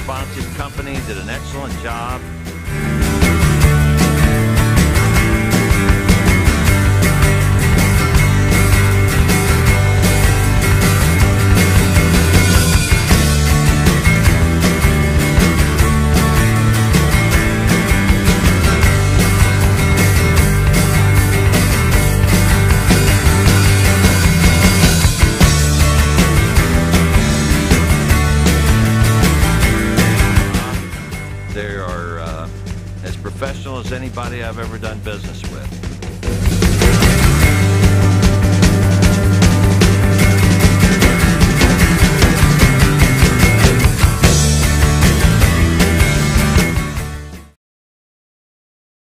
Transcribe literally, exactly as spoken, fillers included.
responsive company, did an excellent job. They are uh, as professional as anybody I've ever done business with.